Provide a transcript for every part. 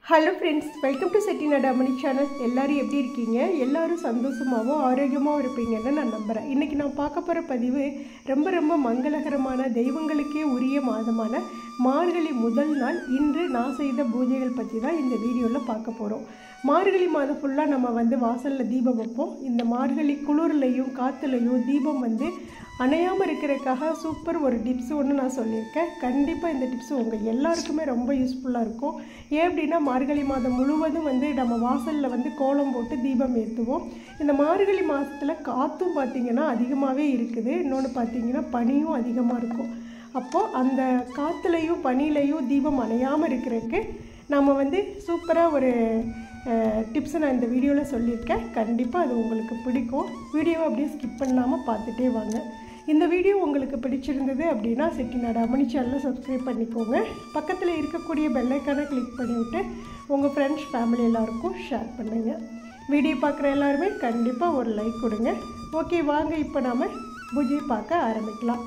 Hello friends, welcome to Chettinad Ammani channel. எல்லோரும் எப்படி இருக்கீங்க? எல்லோரும் சந்தோஷமாகவும் ஆரோக்கியமாகவும் இருப்பீங்கன்னு நான் நம்புகிறேன். இன்றைக்கி நான் பார்க்க போகிற பதிவு ரொம்ப மங்களகரமான தெய்வங்களுக்கே உரிய மாதமான மார்கழி முதல் நாள் இன்று நான் செய்த பூஜைகள் பற்றி தான் இந்த வீடியோவில் பார்க்க போகிறோம். மார்கழி மாதம் ஃபுல்லாக நம்ம வாசலில் தீபம் வைப்போம். இந்த மார்கழி குளிர்லையும் காற்றுலையும் தீபம் அணையாமல் இருக்கிறதுக்காக சூப்பர் ஒரு டிப்ஸ் ஒன்று நான் சொல்லியிருக்கேன். கண்டிப்பாக இந்த டிப்ஸ் உங்கள் எல்லாருக்குமே ரொம்ப யூஸ்ஃபுல்லாக இருக்கும். ஏன் அப்படின்னா மார்கழி மாதம் முழுவதும் நம்ம வாசலில் கோலம் போட்டு தீபம் ஏற்றுவோம். இந்த மார்கழி மாதத்தில் காற்றும் பார்த்திங்கன்னா அதிகமாகவே இருக்குது. இன்னொன்று பார்த்திங்கன்னா பனியும் அதிகமாக இருக்கும். அப்போது அந்த காற்றுலையும் பனிலையும் தீபம் அணையாமல் இருக்கிறதுக்கு நம்ம சூப்பராக ஒரு டிப்ஸை நான் இந்த வீடியோவில் சொல்லியிருக்கேன். கண்டிப்பாக அது உங்களுக்கு பிடிக்கும். வீடியோவை அப்படியே ஸ்கிப் பண்ணாமல் பார்த்துட்டே வாங்க. இந்த வீடியோ உங்களுக்கு பிடிச்சிருந்தது அப்படின்னா செட்டிநாடு அம்மணி சேனலை சப்ஸ்கிரைப் பண்ணிக்கோங்க. பக்கத்தில் இருக்கக்கூடிய பெல் ஐக்கானை கிளிக் பண்ணிவிட்டு உங்கள் ஃப்ரெண்ட்ஸ் ஃபேமிலி எல்லாருக்கும் ஷேர் பண்ணுங்கள். வீடியோ பார்க்குற எல்லாருமே கண்டிப்பாக ஒரு லைக் கொடுங்க. ஓகே, வாங்க இப்போ நாம் பூஜை பார்க்க ஆரம்பிக்கலாம்.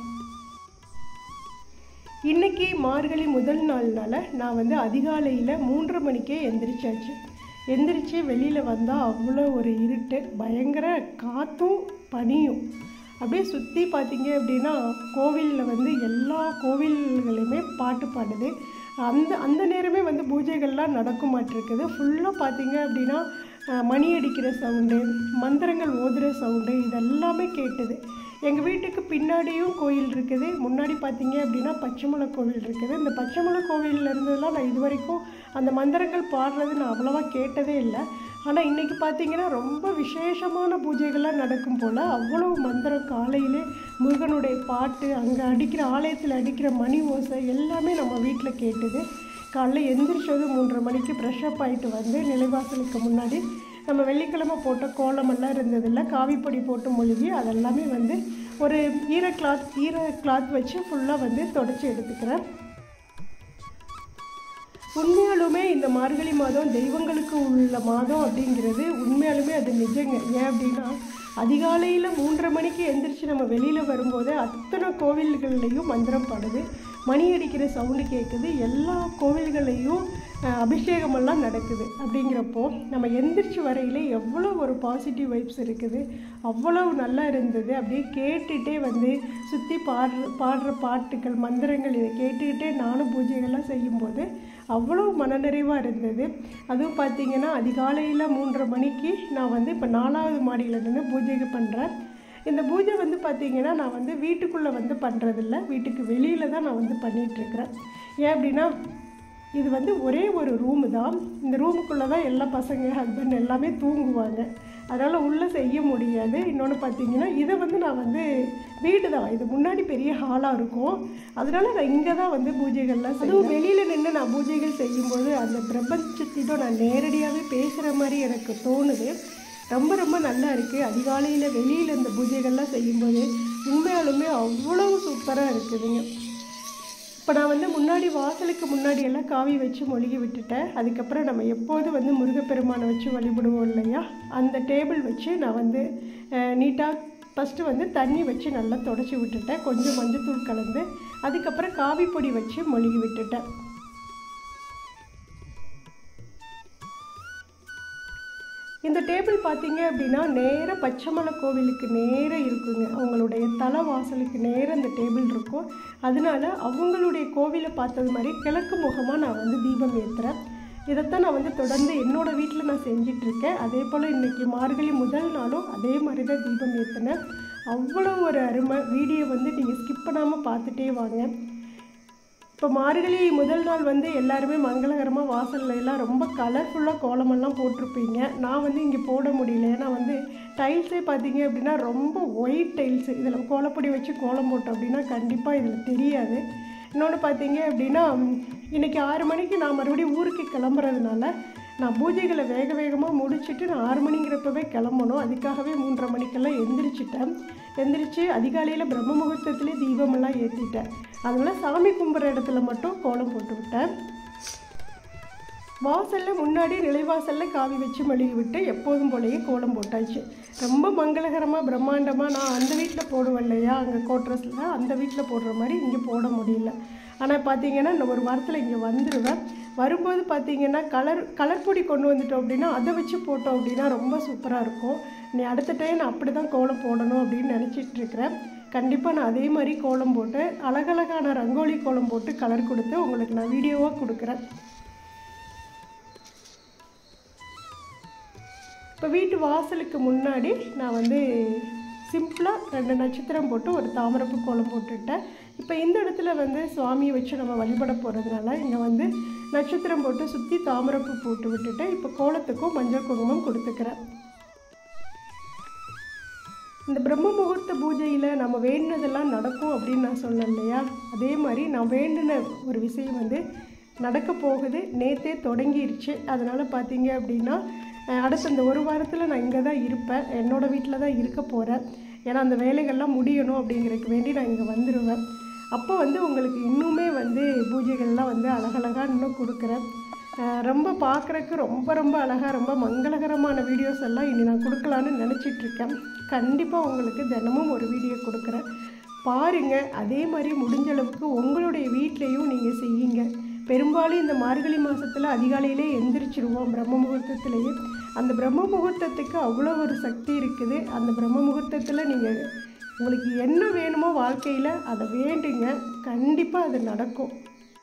இன்றைக்கி மார்கழி முதல் நாள்னால நான் அதிகாலையில் 3:30 மணிக்கே எந்திரிச்சு வெளியில் வந்தால் அவ்வளோ ஒரு இருட்டு, பயங்கர காற்றும் பனியும். அப்படியே சுற்றி பார்த்திங்க அப்படின்னா கோவிலில் எல்லா கோவில்களையுமே பாட்டு பாடுது. அந்த நேரமே பூஜைகள்லாம் நடக்க மாட்டிருக்குது. ஃபுல்லாக பார்த்திங்க அப்படின்னா மணி அடிக்கிற சவுண்டு, மந்திரங்கள் ஓதுகிற சவுண்டு இதெல்லாமே கேட்டுது. எங்கள் வீட்டுக்கு பின்னாடியும் கோயில் இருக்குது. முன்னாடி பார்த்திங்க அப்படின்னா பச்சைமலை கோவில் இருக்குது. இந்த பச்சைமலை கோவிலில் இருந்ததெல்லாம் நான் இது வரைக்கும் அந்த மந்திரங்கள் பாடுறது நான் அவ்வளோவா கேட்டதே இல்லை. ஆனால் இன்றைக்கி பார்த்திங்கன்னா ரொம்ப விசேஷமான பூஜைகள்லாம் நடக்கும் போல் அவ்வளோ மந்திரம். காலையிலே முருகனுடைய பாட்டு, அங்கே அடிக்கிற ஆலயத்தில் அடிக்கிற மணி ஓசை எல்லாமே நம்ம வீட்டில் கேட்டுது. காலைல எந்திரிச்சது 3:30 மணிக்கு ஃப்ரெஷ்அப் ஆகிட்டு நிலைவாசலுக்கு முன்னாடி நம்ம வெள்ளிக்கிழமை போட்ட கோலமெல்லாம் இருந்ததில்ல, காவிப்பொடி போட்டு மொழிகி அதெல்லாமே ஒரு ஈர கிளாத் வச்சு ஃபுல்லாக தொடச்சி எடுத்துக்கிறேன். உண்மையாலுமே இந்த மார்கழி மாதம் தெய்வங்களுக்கு உள்ள மாதம் அப்படிங்கிறது உண்மையாலுமே அது நிஜங்க. ஏன் அப்படின்னா அதிகாலையில் 3:30 மணிக்கு எந்திரிச்சு நம்ம வெளியில் வரும்போது அத்தனை கோவில்கள்லேயும் மந்திரம் பாடுது, மணி அடிக்கிற சவுண்டு கேட்குது, எல்லா கோவில்களையும் அபிஷேகமெல்லாம் நடக்குது. அப்படிங்கிறப்போ நம்ம எந்திரிச்சு வரையில் எவ்வளோ ஒரு பாசிட்டிவ் வைப்ஸ் இருக்குது, அவ்வளவு நல்லா இருந்தது. அப்படியே கேட்டுகிட்டே சுற்றி பாடுற பாட்டுகள் மந்திரங்கள் இதை கேட்டுக்கிட்டே நானும் பூஜைகள்லாம் செய்யும்போது அவ்வளோ மனநிறைவாக இருந்தது. அதுவும் பார்த்திங்கன்னா அதிகாலையில் 3:30 மணிக்கு நான் இப்போ 4வது மாடியில் நின்று பூஜைக்கு பண்ணுறேன். இந்த பூஜை பார்த்திங்கன்னா நான் வீட்டுக்குள்ளே பண்ணுறதில்ல, வீட்டுக்கு வெளியில் தான் நான் பண்ணிகிட்ருக்கிறேன். ஏன் அப்படின்னா இது ஒரே ஒரு ரூமு தான். இந்த ரூமுக்குள்ளே தான் எல்லா பசங்க ஹஸ்பண்ட் எல்லாமே தூங்குவாங்க. அதனால் உள்ளே செய்ய முடியாது. இன்னொன்று பார்த்திங்கன்னா இதை நான் வீடு தான், இது முன்னாடி பெரிய ஹாலாக இருக்கும். அதனால் நான் இங்கே தான் பூஜைகள்லாம் அதுவும் வெளியில் நின்று நான் பூஜைகள் செய்யும்போது அந்த பிரபஞ்சத்திடம் நான் நேரடியாகவே பேசுகிற மாதிரி எனக்கு தோணுது. ரொம்ப நல்லா இருக்குது. அதிகாலையில் வெளியில் இந்த பூஜைகள்லாம் செய்யும்போது உண்மையாலுமே அவ்வளோ சூப்பராக இருக்குதுங்க. இப்போ நான் முன்னாடி வாசலுக்கு முன்னாடி எல்லாம் காவி வச்சு மொழிகி விட்டுட்டேன். அதுக்கப்புறம் நம்ம எப்போது முருகப்பெருமானை வச்சு வழிபடுவோம் இல்லையா, அந்த டேபிள் வச்சு நான் நீட்டாக ஃபஸ்ட்டு தண்ணி வச்சு நல்லா தொடச்சி விட்டுட்டேன். கொஞ்சம் மஞ்சத்தூள் கலந்து அதுக்கப்புறம் காவி பொடி வச்சு மொழிகி விட்டுட்டேன். இந்த டேபிள் பார்த்திங்க அப்படின்னா நேராக பச்சைமலை கோவிலுக்கு நேராக இருக்குங்க. அவங்களுடைய தலை வாசலுக்கு நேராக இந்த டேபிள் இருக்கும். அதனால அவங்களுடைய கோவிலை பார்த்தது மாதிரி கிழக்கு முகமாக நான் தீபம் ஏற்றுறேன். இதைத்தான் நான் தொடர்ந்து என்னோடய வீட்டில் நான் செஞ்சிட்ருக்கேன். அதே போல் இன்றைக்கி மார்கழி முதல் நாளும் அதே மாதிரி தான் தீபம் ஏற்றினேன். அவ்வளோ ஒரு அருமை. வீடியோ நீங்கள் ஸ்கிப் பண்ணாமல் பார்த்துட்டே வாங்க. இப்போ மார்கழி முதல் நாள் எல்லாருமே மங்களகரமாக வாசலில் எல்லாம் ரொம்ப கலர்ஃபுல்லாக கோலமெல்லாம் போட்டிருப்பீங்க. நான் இங்கே போட முடியல. ஏன்னா டைல்ஸே பார்த்திங்க அப்படின்னா ரொம்ப ஒயிட் டைல்ஸு. இதில் கோலப்பொடி வச்சு கோலம் போட்டோம் அப்படின்னா கண்டிப்பாக இதில் தெரியாது. இன்னொன்று பார்த்திங்க அப்படின்னா இன்றைக்கி 6 மணிக்கு நான் மறுபடியும் ஊருக்கு கிளம்புறதுனால நான் பூஜைகளை வேகமாக முடிச்சுட்டு நான் 6 மணிங்கிறப்பவே கிளம்பணும். அதுக்காகவே 3:30 மணிக்கெல்லாம் எந்திரிச்சு அதிகாலையில் பிரம்ம முகூர்த்தத்துலேயே தீபமெல்லாம் ஏற்றிட்டேன். அதனால் சாமி கும்பிட்ற இடத்துல மட்டும் கோலம் போட்டு விட்டேன். வாசலில் முன்னாடி நிலைவாசலில் காவி வச்சு மொழிகி விட்டு எப்போதும் போலேயே கோலம் போட்டாச்சு. ரொம்ப மங்களகரமாக பிரம்மாண்டமாக நான் அந்த வீட்டில் போடுவேன் இல்லையா, அங்கே கோட்ரஸில் அந்த வீட்டில் போடுற மாதிரி இங்கே போட முடியல. ஆனால் பார்த்தீங்கன்னா இந்த ஒரு வாரத்தில் இங்கே வந்துடுவேன். வரும்போது பார்த்திங்கன்னா கலர் பொடி கொண்டு வந்துட்டோம் அப்படின்னா அதை வச்சு போட்டோம் அப்படின்னா ரொம்ப சூப்பராக இருக்கும். நீ அடுத்த டைம் நான் அப்படி தான் கோலம் போடணும் அப்படின்னு நினச்சிட்ருக்கிறேன். கண்டிப்பாக நான் அதே மாதிரி கோலம் போட்டு அழகழகான ரங்கோலி கோலம் போட்டு கலர் கொடுத்து உங்களுக்கு நான் வீடியோவாக கொடுக்குறேன். இப்போ வீட்டு வாசலுக்கு முன்னாடி நான் வந்து சிம்பிளாக 2 நட்சத்திரம் போட்டு ஒரு தாமரைப்பூ கோலம் போட்டுவிட்டேன். இப்போ இந்த இடத்துல வந்து சுவாமியை வச்சு நம்ம வழிபட போகிறதுனால இங்கே வந்து நட்சத்திரம் போட்டு சுற்றி தாமரைப்பூ போட்டு விட்டுட்டு இப்போ கோலத்துக்கும் மஞ்சள் குங்குமம் கொடுத்துக்கிறேன். இந்த பிரம்ம முகூர்த்த பூஜையில் நம்ம வேண்டினதெல்லாம் நடக்கும் அப்படின்னு நான் சொன்னேன் இல்லையா, அதே மாதிரி நான் வேண்டின ஒரு விஷயம் வந்து நடக்க போகுது. நேற்றே தொடங்கிருச்சு. அதனால் பார்த்தீங்க அப்படின்னா அடுத்த இந்த ஒரு வாரத்தில் நான் இங்கே தான் இருப்பேன். என்னோடய வீட்டில் தான் இருக்க போகிறேன். ஏன்னா அந்த வேலைகள்லாம் முடியணும் அப்படிங்கிறதுக்கு வேண்டி நான் இங்கே வந்துடுவேன். அப்போ வந்து உங்களுக்கு இன்னுமே வந்து பூஜைகள்லாம் வந்து அழகழகாக இன்னும் கொடுக்குறேன். ரொம்ப பார்க்குறக்கு ரொம்ப ரொம்ப அழகாக ரொம்ப மங்களகரமான வீடியோஸ் எல்லாம் இனி நான் கொடுக்கலான்னு நினச்சிட்ருக்கேன். கண்டிப்பாக உங்களுக்கு தினமும் ஒரு வீடியோ கொடுக்குறேன், பாருங்கள். அதே மாதிரி முடிஞ்சளவுக்கு உங்களுடைய வீட்லேயும் நீங்கள் செய்யுங்க. பெரும்பாலும் இந்த மார்கழி மாதத்தில் அதிகாலையிலே எந்திரிச்சிருவோம் பிரம்ம முகூர்த்தத்துலேயே. அந்த பிரம்ம முகூர்த்தத்துக்கு அவ்வளோ ஒரு சக்தி இருக்குது. அந்த பிரம்ம முகூர்த்தத்தில் நீங்கள் உங்களுக்கு என்ன வேணுமோ வாழ்க்கையில் அதை வேண்டுங்க, கண்டிப்பாக அது நடக்கும்.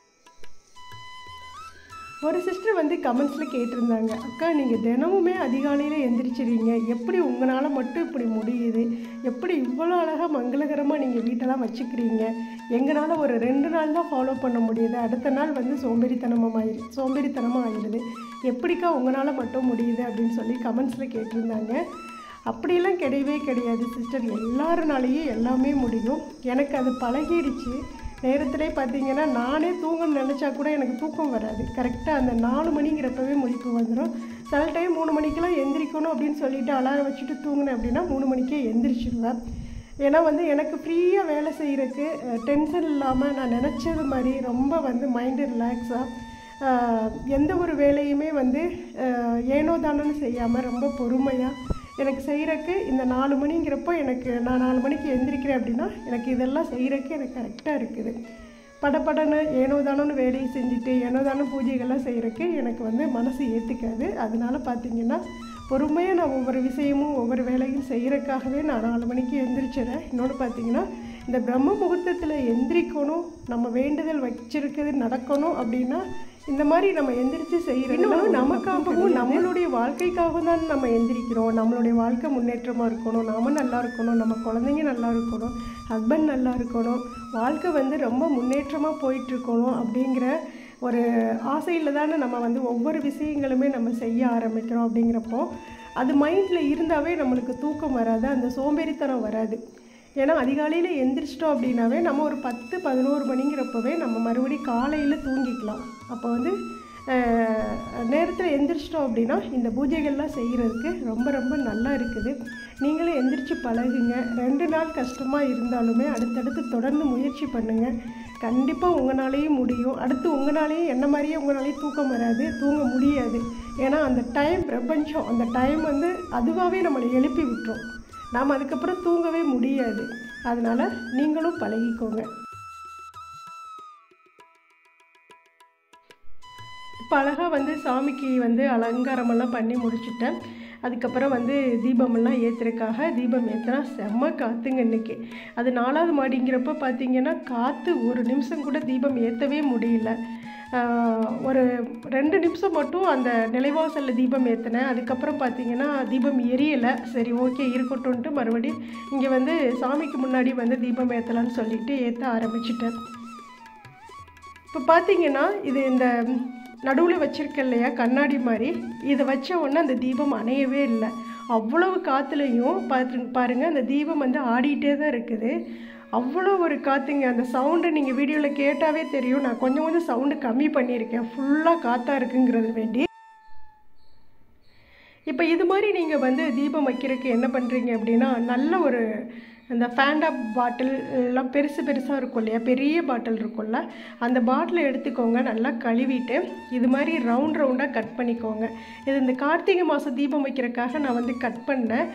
ஒரு சிஸ்டர் வந்து கமெண்ட்ஸில் கேட்டிருந்தாங்க, அக்கா நீங்கள் தினமுமே அதிகாலையில் எந்திரிச்சிடுறீங்க, எப்படி உங்களால் மட்டும் இப்படி முடியுது, எப்படி இவ்வளோ அழகாக மங்களகரமாக நீங்கள் வீட்டெல்லாம் வச்சுக்கிறீங்க, எங்களால் ஒரு 2 நாள் தான் ஃபாலோ பண்ண முடியுது, அடுத்த நாள் வந்து சோம்பேறித்தனமாக ஆயிடுது, எப்படிக்கா உங்களால் மட்டும் முடியுது அப்படின்னு சொல்லி கமெண்ட்ஸில் கேட்டிருந்தாங்க. அப்படியெல்லாம் கிடையவே கிடையாது சிஸ்டர், எல்லாருனாலேயும் எல்லாமே முடியும். எனக்கு அது பழகிடுச்சு. நேரத்திலே பார்த்தீங்கன்னா நானே தூங்கணும்னு நினச்சா கூட எனக்கு தூக்கம் வராது. கரெக்டாக அந்த 4 மணிங்கிறப்பவே முழிப்பு வந்துடும். சில டைம் 3 மணிக்கெலாம் எந்திரிக்கணும் அப்படின்னு சொல்லிவிட்டு அலாரம் வச்சுட்டு தூங்கினேன் அப்படின்னா 3 மணிக்கே எந்திரிச்சிடுவேன். ஏன்னா வந்து எனக்கு ஃப்ரீயாக வேலை செய்கிறதுக்கு டென்ஷன் இல்லாமல் நான் நினச்சது மாதிரி ரொம்ப வந்து மைண்டு ரிலாக்ஸாக எந்த ஒரு வேலையுமே வந்து ஏனோ தானோன்னு செய்யாமல் ரொம்ப பொறுமையாக எனக்கு செய்கிறக்கு இந்த 4 மணிங்கிறப்போ நான் 4 மணிக்கு எந்திரிக்கிறேன் அப்படின்னா எனக்கு இதெல்லாம் செய்கிறக்கு எனக்கு கரெக்டாக இருக்குது. படப்படன்னு ஏனோ தானோன்னு வேலையை செஞ்சுட்டு ஏனோ தானோ பூஜைகள்லாம் செய்கிறக்கு எனக்கு வந்து மனசு ஏற்றுக்காது. அதனால் பார்த்திங்கன்னா பொறுமையாக நான் ஒவ்வொரு விஷயமும் ஒவ்வொரு வேலையும் செய்கிறக்காகவே நான் 4 மணிக்கு எந்திரிச்சிடறேன். இன்னொன்று பார்த்திங்கன்னா இந்த பிரம்ம முகூர்த்தத்தில் எந்திரிக்கணும், நம்ம வேண்டுதல் வச்சிருக்கிறது நடக்கணும் அப்படின்னா இந்த மாதிரி நம்ம எந்திரிச்சு செய்கிறோம். இன்னொன்று நமக்காகவும் நம்மளுடைய வாழ்க்கைக்காகவும் தான் நம்ம எந்திரிக்கிறோம். நம்மளுடைய வாழ்க்கை முன்னேற்றமாக இருக்கணும், நாம் நல்லா இருக்கணும், நம்ம குழந்தைங்க நல்லா இருக்கணும், ஹஸ்பண்ட் நல்லா இருக்கணும், வாழ்க்கை வந்து ரொம்ப முன்னேற்றமாக போயிட்டுருக்கணும் அப்படிங்கிற ஒரு ஆசையில் தானே நம்ம வந்து ஒவ்வொரு விஷயங்களுமே நம்ம செய்ய ஆரம்பிக்கிறோம். அப்படிங்கிறப்போ அது மைண்டில் இருந்தாவே நம்மளுக்கு தூக்கம் வராது, அந்த சோம்பேறித்தனம் வராது. ஏன்னா அதிகாலையில் எந்திரிச்சிட்டோம் அப்படின்னாவே நம்ம ஒரு 10-11 மணிங்கிறப்பவே நம்ம மறுபடியும் காலையில் தூங்கிக்கலாம். அப்போ வந்து நேரத்தில் எந்திரிச்சிட்டோம் அப்படின்னா இந்த பூஜைகள்லாம் செய்கிறதுக்கு ரொம்ப ரொம்ப நல்லா இருக்குது. நீங்களும் எந்திரிச்சு பழகுங்க. 2 நாள் கஷ்டமாக இருந்தாலுமே அடுத்தடுத்து தொடர்ந்து முயற்சி பண்ணுங்கள். கண்டிப்பாக உங்களாலேயும் முடியும். அடுத்து உங்களாலேயும் என்ன மாதிரியே உங்களாலேயும் தூக்கம் வராது, தூங்க முடியாது. ஏன்னா அந்த டைம் பிரபஞ்சம் அந்த டைம் வந்து அதுவாகவே நம்மளை எழுப்பி விட்டுரும். நாம் அதுக்கப்புறம் தூங்கவே முடியாது. அதனால் நீங்களும் பழகிக்கோங்க. இப்போ அழகாக வந்து சாமிக்கு வந்து அலங்காரமெல்லாம் பண்ணி முடிச்சுட்டேன். அதுக்கப்புறம் வந்து தீபமெல்லாம் ஏற்றுறதுக்காக தீபம் ஏற்றினா செம்ம காற்றுங்க இன்றைக்கி. அது 4வது மாடிங்கிறப்ப பார்த்திங்கன்னா காற்று ஒரு நிமிஷம் கூட தீபம் ஏற்றவே முடியல. ஒரு 2 நிமிஷம் மட்டும் அந்த நிலைவாசலில் தீபம் ஏற்றினேன். அதுக்கப்புறம் பார்த்திங்கன்னா தீபம் எரியலை. சரி ஓகே இருக்கட்டும்ன்ட்டு மறுபடியும் இங்கே வந்து சாமிக்கு முன்னாடி வந்து தீபம் ஏற்றலான்னு சொல்லிவிட்டு ஏற்ற ஆரம்பிச்சிட்டேன். இப்போ பார்த்திங்கன்னா இது இந்த நடுவில் வச்சுருக்க இல்லையா கண்ணாடி மாதிரி, இதை வச்ச உடனே அந்த தீபம் அணையவே இல்லை. அவ்வளவு காற்றுலையும் பாருங்கள் அந்த தீபம் வந்து ஆடிட்டே தான் இருக்குது. அவ்வளோ ஒரு காற்றுங்க. அந்த சவுண்டு நீங்கள் வீடியோவில் கேட்டாவே தெரியும். நான் கொஞ்சம் சவுண்டு கம்மி பண்ணியிருக்கேன், ஃபுல்லாக காற்றா இருக்குங்கிறது வேண்டி. இப்போ இது மாதிரி நீங்கள் வந்து தீபம் வைக்கிறதுக்கு என்ன பண்ணுறீங்க அப்படின்னா, நல்ல ஒரு அந்த ஃபேண்டா பாட்டில் எல்லாம் பெருசாக இருக்கும் இல்லையா, பெரிய பாட்டில் இருக்கும்ல, அந்த பாட்டிலை எடுத்துக்கோங்க. நல்லா கழுவிட்டு இது மாதிரி ரவுண்டாக கட் பண்ணிக்கோங்க. இது இந்த கார்த்திகை மாதம் தீபம் வைக்கிறதுக்காக நான் வந்து கட் பண்ணேன்.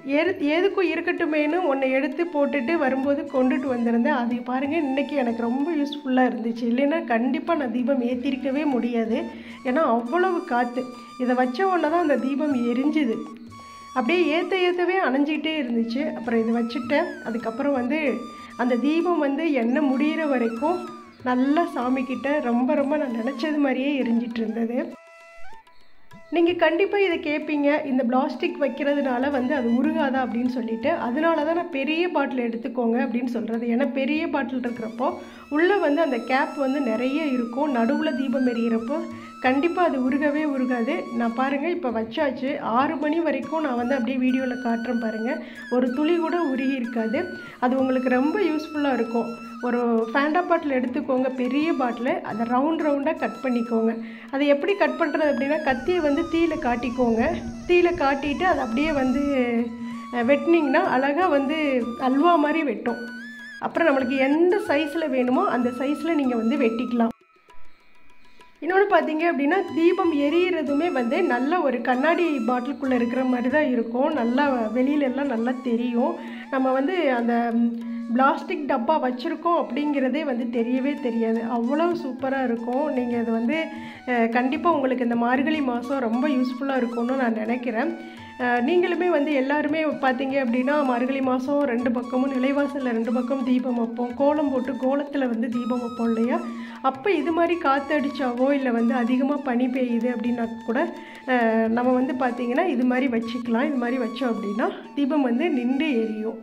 எதுக்கும் இருக்கட்டுமேனு ஒன்றை எடுத்து போட்டுட்டு வரும்போது கொண்டுட்டு வந்திருந்தேன். அது பாருங்கள் இன்றைக்கி எனக்கு ரொம்ப யூஸ்ஃபுல்லாக இருந்துச்சு. இல்லைன்னா கண்டிப்பாக நான் தீபம் ஏற்றிருக்கவே முடியாது. ஏன்னா அவ்வளவு காற்று. இதை வச்ச உடனே தான் அந்த தீபம் எரிஞ்சுது. அப்படியே ஏற்றவே அணைஞ்சிக்கிட்டே இருந்துச்சு. அப்புறம் இதை வச்சுட்டேன். அதுக்கப்புறம் அந்த தீபம் எண்ணெய் முடிகிற வரைக்கும் நல்லா சாமிக்கிட்ட ரொம்ப நான் நினச்சது மாதிரியே எரிஞ்சிட்டு இருந்தது. நீங்கள் கண்டிப்பாக இதை கேட்பீங்க, இந்த பிளாஸ்டிக் வைக்கிறதுனால அது உருகாதா அப்படின்னு சொல்லிட்டு. அதனால தான் நான் பெரிய பாட்டில் எடுத்துக்கோங்க அப்படின்னு சொல்கிறது. ஏன்னா பெரிய பாட்டில் இருக்கிறப்போ உள்ளே அந்த கேப் நிறைய இருக்கும். நடுவில் தீபம் எரியிறப்போ கண்டிப்பாக அது உருகவே உருகாது. நான் பாருங்கள் இப்போ வச்சாச்சு. 6 மணி வரைக்கும் நான் அப்படியே வீடியோவில் காட்டுறேன் பாருங்கள். ஒரு துளி கூட உருகி இருக்காது. அது உங்களுக்கு ரொம்ப யூஸ்ஃபுல்லாக இருக்கும். ஒரு ஃபேண்டா பாட்டில் எடுத்துக்கோங்க, பெரிய பாட்டில். அதை ரவுண்டாக கட் பண்ணிக்கோங்க. அதை எப்படி கட் பண்ணுறது அப்படின்னா, கத்தியை தீயில காட்டிக்கோங்க. தீயில காட்டிட்டு அதை அப்படியே வெட்டினீங்கன்னா அழகாக அல்வா மாதிரி வெட்டும். அப்புறம் நம்மளுக்கு எந்த சைஸில் வேணுமோ அந்த சைஸில் நீங்கள் வெட்டிக்கலாம். இன்னொன்று பார்த்தீங்க அப்படின்னா, தீபம் எரியிறதுமே நல்ல ஒரு கண்ணாடி பாட்டிலுக்குள்ளே இருக்கிற மாதிரி தான் இருக்கும். நல்லா வெளியிலெல்லாம் நல்லா தெரியும். நம்ம அந்த பிளாஸ்டிக் டப்பா வச்சுருக்கோம் அப்படிங்கிறதே தெரியவே தெரியாது. அவ்வளோ சூப்பராக இருக்கும். நீங்கள் இது கண்டிப்பாக உங்களுக்கு இந்த மார்கழி மாதம் ரொம்ப யூஸ்ஃபுல்லாக இருக்கும்னு நான் நினைக்கிறேன். நீங்களுமே எல்லாருமே பார்த்தீங்க அப்படின்னா, மார்கழி மாதம் 2 பக்கமும் நிலைவாசலில் 2 பக்கம் தீபம் வைப்போம். கோலம் போட்டு கோலத்தில் தீபம் வைப்போம் இல்லையா? அப்போ இது மாதிரி காற்றடிச்சாவோ இல்லை அதிகமாக பனி பெய்யுது அப்படின்னா கூட நம்ம பார்த்திங்கன்னா இது மாதிரி வச்சுக்கலாம். இது மாதிரி வச்சோம் அப்படின்னா தீபம் நின்று எரியும்.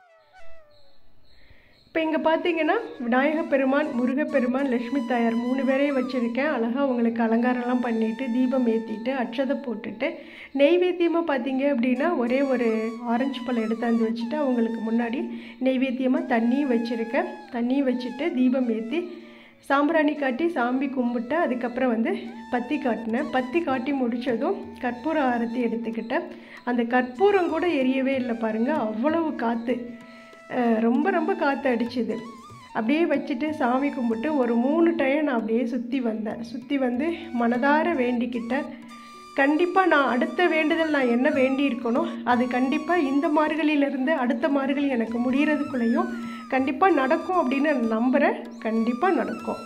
இப்போ இங்கே பார்த்தீங்கன்னா விநாயகப் பெருமான், முருகப்பெருமான், லட்சுமி தாயார் 3 பேரையும் வச்சுருக்கேன். அழகாக அவங்களுக்கு அலங்காரம்லாம் பண்ணிவிட்டு தீபம் ஏற்றிட்டு அட்சதை போட்டுட்டு நெய்வேத்தியமாக பார்த்தீங்க அப்படின்னா ஒரே ஒரு ஆரஞ்சு பழம் எடுத்தாந்து வச்சுட்டு அவங்களுக்கு முன்னாடி நெய்வேத்தியமாக தண்ணியும் வச்சுருக்கேன். தண்ணியும் வச்சுட்டு தீபம் ஏற்றி சாம்பிராணி காட்டி சாமி கும்பிட்டு அதுக்கப்புறம் பத்தி காட்டினேன். பத்தி காட்டி முடித்ததும் கற்பூர ஆரத்தி எடுத்துக்கிட்டேன். அந்த கற்பூரம் கூட எரியவே இல்லை பாருங்கள். அவ்வளவு காற்று, ரொம்ப காற்று அடிச்சுது. அப்படியே வச்சுட்டு சாமி கும்பிட்டு ஒரு 3 டைம் நான் அப்படியே சுற்றி வந்தேன். சுற்றி மனதார வேண்டிக்கிட்டேன். கண்டிப்பாக நான் அடுத்த வேண்டுதல் நான் என்ன வேண்டி இருக்கணும் அது கண்டிப்பாக இந்த மார்கழியிலேருந்து அடுத்த மார்கழி எனக்கு முடிகிறதுக்குள்ளேயும் கண்டிப்பாக நடக்கும் அப்படின்னு நான் நம்புகிறேன். கண்டிப்பாக நடக்கும்.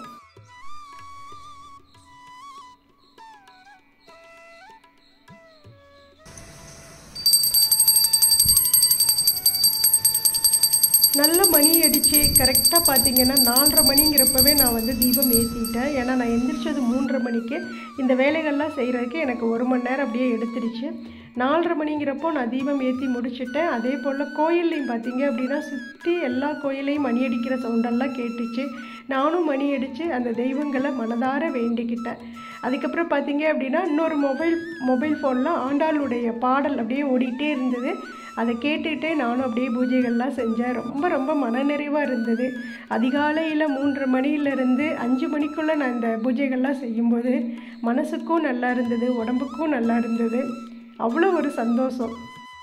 நல்ல மணி அடித்து கரெக்டாக பார்த்தீங்கன்னா 4:30 மணிங்கிறப்பவே நான் தீபம் ஏற்றிட்டேன். ஏன்னா நான் எந்திரிச்சது 3:30 மணிக்கு. இந்த வேலைகள்லாம் செய்கிறதுக்கு எனக்கு 1 மணி நேரம் அப்படியே எடுத்துருச்சு. 4:30 மணிங்கிறப்போ நான் தீபம் ஏற்றி முடிச்சுட்டேன். அதே போல் கோயில்லையும் பார்த்தீங்க அப்படின்னா சுற்றி எல்லா கோயிலையும் மணி அடிக்கிற சவுண்டெல்லாம் கேட்டுச்சு. நானும் மணி அடித்து அந்த தெய்வங்களை மனதார வேண்டிக்கிட்டேன். அதுக்கப்புறம் பார்த்தீங்க அப்படின்னா இன்னொரு மொபைல் ஃபோனில் ஆண்டாளுடைய பாடல் அப்படியே ஓடிக்கிட்டே இருந்தது. அதை கேட்டுகிட்டே நானும் அப்படியே பூஜைகள்லாம் செஞ்சேன். ரொம்ப மனநிறைவாக இருந்தது. அதிகாலையில் 3:30 மணியிலேருந்து 5 மணிக்குள்ளே நான் இந்த பூஜைகள்லாம் செய்யும்போது மனசுக்கும் நல்லா இருந்தது, உடம்புக்கும் நல்லா இருந்தது. அவ்வளோ ஒரு சந்தோஷம்.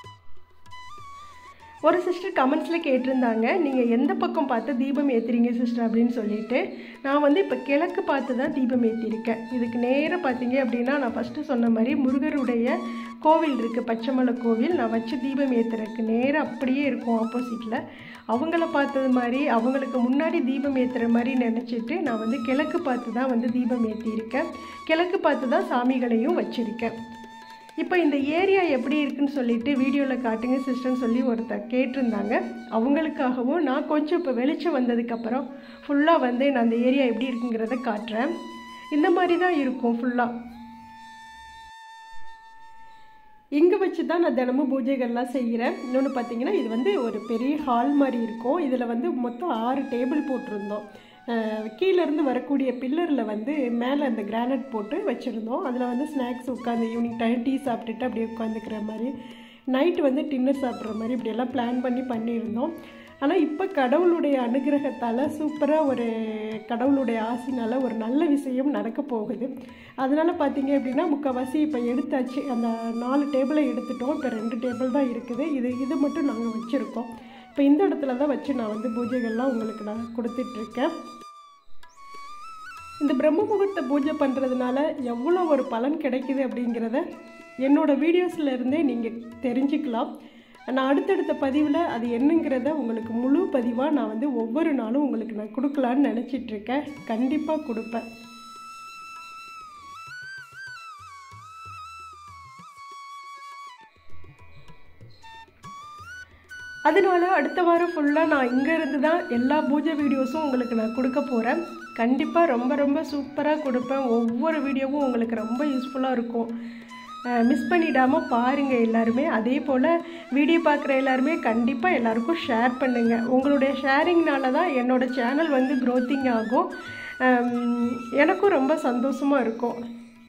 ஒரு சிஸ்டர் கமெண்ட்ஸில் கேட்டிருந்தாங்க, நீங்கள் எந்த பக்கம் பார்த்து தீபம் ஏற்றுறீங்க சிஸ்டர் அப்படின்னு சொல்லிட்டு. நான் இப்போ கிழக்கு பார்த்து தான் தீபம் ஏற்றிருக்கேன். இதுக்கு நேராக பார்த்தீங்க அப்படின்னா நான் ஃபஸ்ட்டு சொன்ன மாதிரி முருகருடைய கோவில் இருக்குது, பச்சைமலை கோவில். நான் வச்சு தீபம் ஏற்றுறதுக்கு நேராக அப்படியே இருக்கும் ஆப்போசிட்டில். அவங்கள பார்த்தது மாதிரி அவங்களுக்கு முன்னாடி தீபம் ஏற்றுற மாதிரி நினச்சிட்டு நான் கிழக்கு பார்த்து தான் தீபம் ஏற்றியிருக்கேன். கிழக்கு பார்த்து தான் சாமிகளையும் வச்சுருக்கேன். இப்போ இந்த ஏரியா எப்படி இருக்குன்னு சொல்லிட்டு வீடியோவில் காட்டுங்க சிஸ்டர்னு சொல்லி ஒருத்தர் கேட்டிருந்தாங்க. அவங்களுக்காகவும் நான் கொஞ்சம் இப்போ வெளிச்சம் வந்ததுக்கப்புறம் ஃபுல்லாக நான் அந்த ஏரியா எப்படி இருக்குங்கிறத காட்டுறேன். இந்த மாதிரி தான் இருக்கும் ஃபுல்லாக. இங்கே வச்சு தான் நான் தினமும் பூஜைகள்லாம் செய்கிறேன். இன்னொன்று பார்த்தீங்கன்னா இது ஒரு பெரிய ஹால் மாதிரி இருக்கும். இதில் மொத்தம் 6 டேபிள் போட்டிருந்தோம். கீழேருந்து வரக்கூடிய பில்லரில் மேலே அந்த கிரானைட் போட்டு வச்சுருந்தோம். அதில் ஸ்நாக்ஸ் உட்காந்து ஈவினிங் டைம் டீ சாப்பிட்டுட்டு அப்படியே உட்காந்துக்கிற மாதிரி, நைட்டு டின்னர் சாப்பிட்ற மாதிரி இப்படியெல்லாம் பிளான் பண்ணியிருந்தோம். ஆனால் இப்போ கடவுளுடைய அனுகிரகத்தால் சூப்பராக ஒரு கடவுளுடைய ஆசையினால் ஒரு நல்ல விஷயம் நடக்க போகுது. அதனால் பார்த்தீங்க அப்படின்னா முக்கால்வாசி இப்போ எடுத்தாச்சு. அந்த 4 டேபிளை எடுத்துட்டோம். இப்போ 2 டேபிள் தான் இருக்குது. இது மட்டும் நாங்கள் வச்சுருக்கோம். இப்போ இந்த இடத்துல தான் வச்சு நான் பூஜைகள்லாம் உங்களுக்கு நான் கொடுத்துட்ருக்கேன். இந்த பிரம்ம முகூர்த்த பூஜை பண்ணுறதுனால எவ்வளோ ஒரு பலன் கிடைக்குது அப்படிங்கிறத என்னோடய வீடியோஸில் இருந்தே நீங்கள் தெரிஞ்சுக்கலாம். நான் அடுத்தடுத்த பதிவில் அது என்னங்கிறத உங்களுக்கு முழு பதிவாக நான் வந்து ஒவ்வொரு நாளும் உங்களுக்கு நான் கொடுக்கலான்னு நினச்சிட்ருக்கேன். கண்டிப்பாக கொடுப்பேன். அதனால அடுத்த வாரம் ஃபுல்லாக நான் இங்கேருந்து தான் எல்லா பூஜை வீடியோஸும் உங்களுக்கு நான் கொடுக்க போகிறேன். கண்டிப்பாக ரொம்ப ரொம்ப சூப்பராக கொடுப்பேன். ஒவ்வொரு வீடியோவும் உங்களுக்கு ரொம்ப யூஸ்ஃபுல்லாக இருக்கும். மிஸ் பண்ணிடாமல் பாருங்கள் எல்லாருமே. அதே போல் வீடியோ பார்க்குற எல்லாருமே கண்டிப்பாக எல்லாருக்கும் ஷேர் பண்ணுங்கள். உங்களுடைய ஷேரிங்னால தான் என்னோடய சேனல் வந்து க்ரோத்திங் ஆகும். எனக்கும் ரொம்ப சந்தோஷமாக இருக்கும்.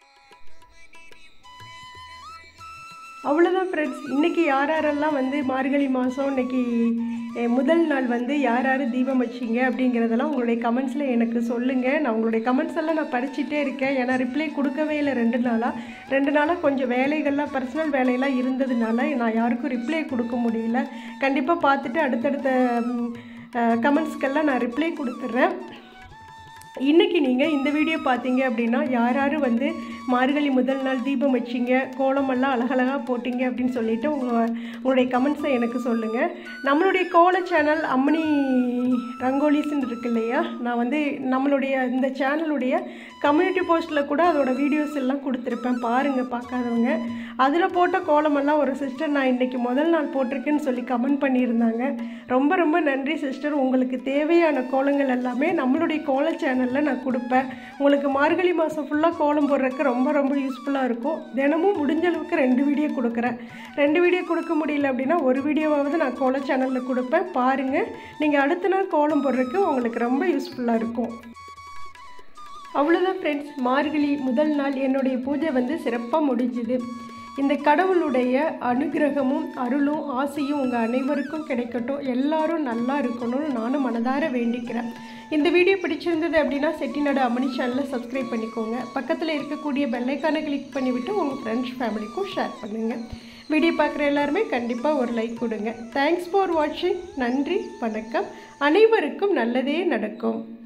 அவ்வளோதான் ஃப்ரெண்ட்ஸ். இன்றைக்கி யாரெல்லாம் வந்து மார்கழி மாதம் இன்றைக்கி முதல் நாள் வந்து யார் தீபம் வச்சிங்க அப்படிங்கிறதெல்லாம் உங்களுடைய கமெண்ட்ஸில் எனக்கு சொல்லுங்கள். நான் உங்களுடைய கமெண்ட்ஸ் எல்லாம் நான் படிச்சுட்டே இருக்கேன். ஏன்னா ரிப்ளை கொடுக்கவே இல்லை 2 நாளாக கொஞ்சம் வேலைகள்லாம் பர்சனல் வேலையெல்லாம் இருந்ததுனால நான் யாருக்கும் ரிப்ளை கொடுக்க முடியல. கண்டிப்பாக பார்த்துட்டு அடுத்தடுத்த கமெண்ட்ஸ்க்கெல்லாம் நான் ரிப்ளை கொடுத்துட்றேன். இன்றைக்கி நீங்கள் இந்த வீடியோ பார்த்தீங்க அப்படின்னா யார் வந்து மார்கழி முதல் நாள் தீபம் வச்சிங்க, கோலமெல்லாம் அழகழகாக போட்டிங்க அப்படின்னு சொல்லிவிட்டு உங்களுடைய கமெண்ட்ஸை எனக்கு சொல்லுங்கள். நம்மளுடைய கோல சேனல் அம்மணி ரங்கோலிஸ்ன்னு இருக்கு இல்லையா, நான் வந்து நம்மளுடைய இந்த சேனலுடைய கம்யூனிட்டி போஸ்ட்டில் கூட அதோட வீடியோஸ் எல்லாம் கொடுத்துருப்பேன். பாருங்கள் பார்க்காதவங்க. அதில் போட்ட கோலமெல்லாம் ஒரு சிஸ்டர் நான் இன்றைக்கி முதல் நாள் போட்டிருக்கேன்னு சொல்லி கமெண்ட் பண்ணியிருந்தாங்க. ரொம்ப ரொம்ப நன்றி சிஸ்டர். உங்களுக்கு தேவையான கோலங்கள் எல்லாமே நம்மளுடைய கோல சேனலில் நான் கொடுப்பேன். உங்களுக்கு மார்கழி மாதம் ஃபுல்லாக கோலம் போடுறதுக்கு ரொம்ப ரொம்ப யூஸ்ஃபுல்லாக இருக்கும். தினமும் முடிஞ்ச அளவுக்கு 2 வீடியோ கொடுக்குறேன். 2 வீடியோ கொடுக்க முடியல அப்படின்னா ஒரு வீடியோவாவது நான் கோல சேனலில் கொடுப்பேன். பாருங்கள், நீங்கள் அடுத்த நாள் கோலம் போடுறதுக்கு உங்களுக்கு ரொம்ப யூஸ்ஃபுல்லாக இருக்கும். அவ்வளோதான் ஃப்ரெண்ட்ஸ். மார்கழி முதல் நாள் என்னுடைய பூஜை வந்து சிறப்பாக முடிஞ்சுது. இந்த கடவுளுடைய அனுகிரகமும் அருளும் ஆசையும் உங்கள் அனைவருக்கும் கிடைக்கட்டும். எல்லாரும் நல்லா இருக்கணும்னு நானும் மனதார வேண்டிக்கிறேன். இந்த வீடியோ பிடிச்சிருந்தது அப்படின்னா செட்டிநாடு அம்மணி சேனலை சப்ஸ்கிரைப் பண்ணிக்கோங்க. பக்கத்தில் இருக்கக்கூடிய பெல்லைக்கானை கிளிக் பண்ணிவிட்டு உங்கள் ஃப்ரெண்ட்ஸ் ஃபேமிலிக்கும் ஷேர் பண்ணுங்கள். வீடியோ பார்க்குற எல்லாருமே கண்டிப்பாக ஒரு லைக் கொடுங்க. தேங்க்ஸ் ஃபார் வாட்சிங். நன்றி, வணக்கம். அனைவருக்கும் நல்லதே நடக்கும்.